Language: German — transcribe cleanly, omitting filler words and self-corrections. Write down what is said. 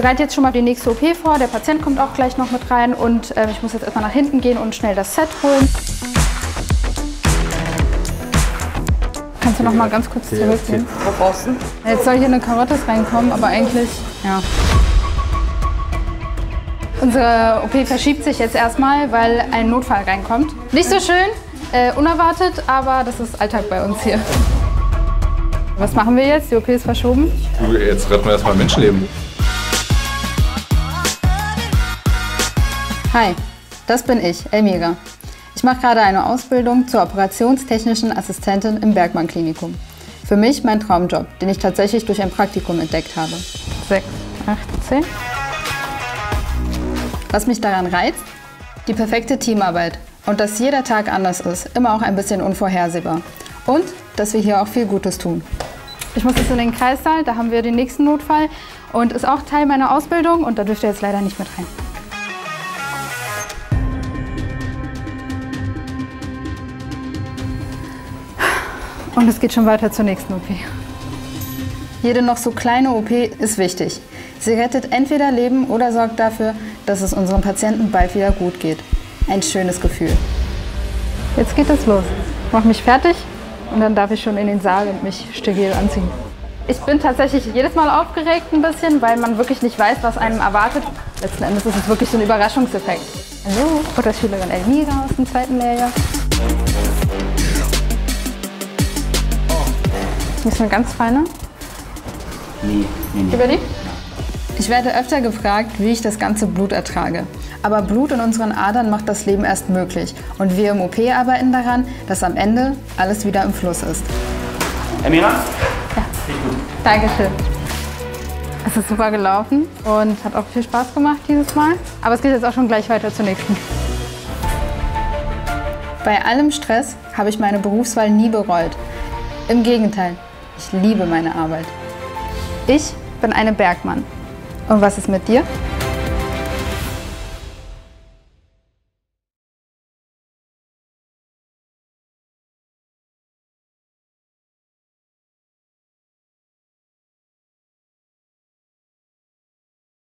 bereite jetzt schon mal die nächste OP vor. Der Patient kommt auch gleich noch mit rein und ich muss jetzt erstmal nach hinten gehen und schnell das Set holen. Kannst du noch mal ganz kurz zurückgehen? Wo brauchst du? Jetzt soll hier eine Karotte reinkommen, aber eigentlich, ja. Unsere OP verschiebt sich jetzt erstmal, weil ein Notfall reinkommt. Nicht so schön, unerwartet, aber das ist Alltag bei uns hier. Was machen wir jetzt? Die OP ist verschoben. Jetzt retten wir erstmal Menschenleben. Hi, das bin ich, Elmira. Ich mache gerade eine Ausbildung zur operationstechnischen Assistentin im Bergmann-Klinikum. Für mich mein Traumjob, den ich tatsächlich durch ein Praktikum entdeckt habe. 6, 8, 10. Was mich daran reizt? Die perfekte Teamarbeit. Und dass jeder Tag anders ist, immer auch ein bisschen unvorhersehbar. Und dass wir hier auch viel Gutes tun. Ich muss jetzt in den Kreissaal, da haben wir den nächsten Notfall und ist auch Teil meiner Ausbildung und da dürft ihr jetzt leider nicht mit rein. Und es geht schon weiter zur nächsten OP. Jede noch so kleine OP ist wichtig. Sie rettet entweder Leben oder sorgt dafür, dass es unseren Patienten bald wieder gut geht. Ein schönes Gefühl. Jetzt geht es los. Ich mache mich fertig und dann darf ich schon in den Saal und mich steril anziehen. Ich bin tatsächlich jedes Mal aufgeregt ein bisschen, weil man wirklich nicht weiß, was einem erwartet. Letzten Endes ist es wirklich so ein Überraschungseffekt. Hallo, Schülerin Elmira aus dem 2. Lehrjahr. Hier ist eine ganz feine. Nee. Über die? Ich werde öfter gefragt, wie ich das ganze Blut ertrage. Aber Blut in unseren Adern macht das Leben erst möglich. Und wir im OP arbeiten daran, dass am Ende alles wieder im Fluss ist. Elmira? Ja. Dankeschön. Es ist super gelaufen und hat auch viel Spaß gemacht dieses Mal. Aber es geht jetzt auch schon gleich weiter zur nächsten. Bei allem Stress habe ich meine Berufswahl nie bereut. Im Gegenteil, ich liebe meine Arbeit. Ich bin eine Bergmann. Und was ist mit dir?